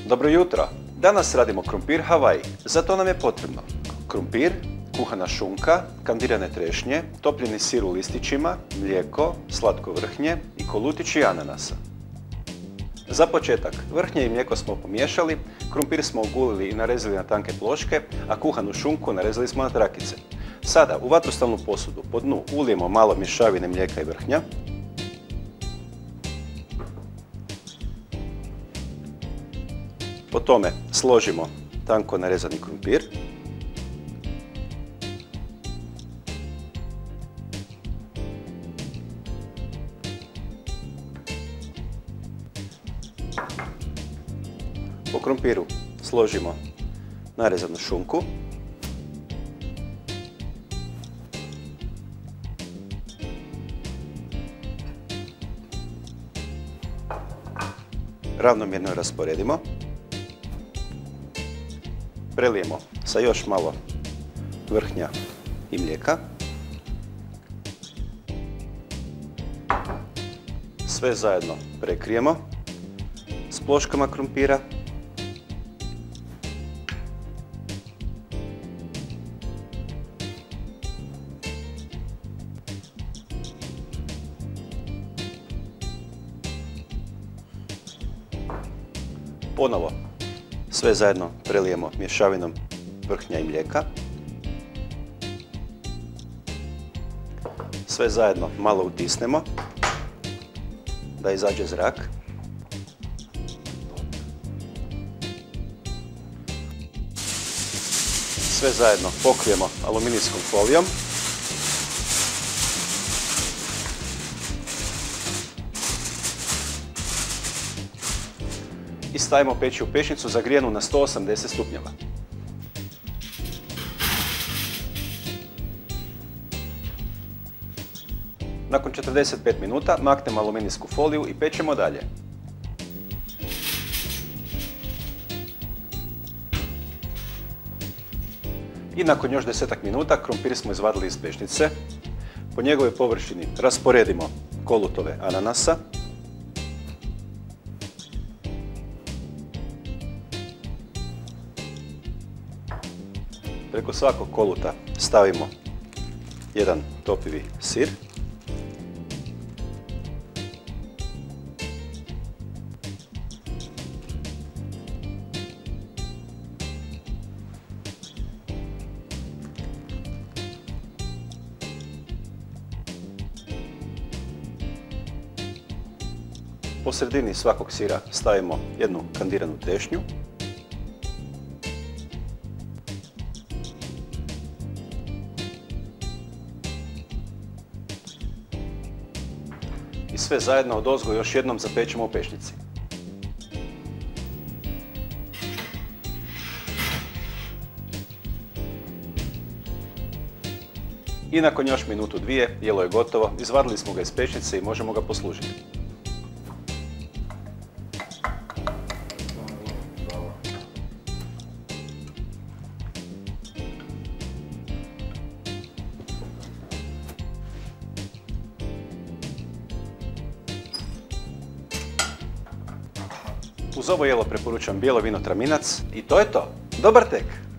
Dobro jutro! Danas radimo krumpir Hawaii. Za to nam je potrebno krumpir, kuhana šunka, kandirane trešnje, topljeni sir u listićima, mlijeko, slatko vrhnje i kolutići ananasa. Za početak, vrhnje i mlijeko smo pomiješali, krumpir smo ogulili i narezali na tanke ploške, a kuhanu šunku narezali smo na trakice. Sada u vatrostalnu posudu po dnu ulijemo malo mješavine mlijeka i vrhnja. Po tome složimo tanko narezani krumpir. Po krumpiru složimo narezanu šunku. Ravnomjerno rasporedimo. Prelijemo sa još malo vrhnja i mlijeka. Sve zajedno prekrijemo s ploškama krumpira. Ponovo sve zajedno prelijemo mješavinom vrhnja i mlijeka. Sve zajedno malo utisnemo da izađe zrak. Sve zajedno pokrijemo aluminijskom folijom. I stavimo peći u pećnicu zagrijanu na 180 stupnjeva. Nakon 45 minuta maknemo aluminijsku foliju i pečemo dalje. I nakon još 10 minuta krumpir smo izvadili iz pećnice. Po njegovoj površini rasporedimo kolutove ananasa. Preko svakog koluta stavimo jedan topivi sir. Po sredini svakog sira stavimo jednu kandiranu trešnju. I sve zajedno odozgo još jednom zapečemo u pećnici. I nakon još minutu dvije jelo je gotovo, izvadili smo ga iz pećnice i možemo ga poslužiti. Uz ovo jelo preporučam bijelo vino Traminac i to je to. Dobar tek!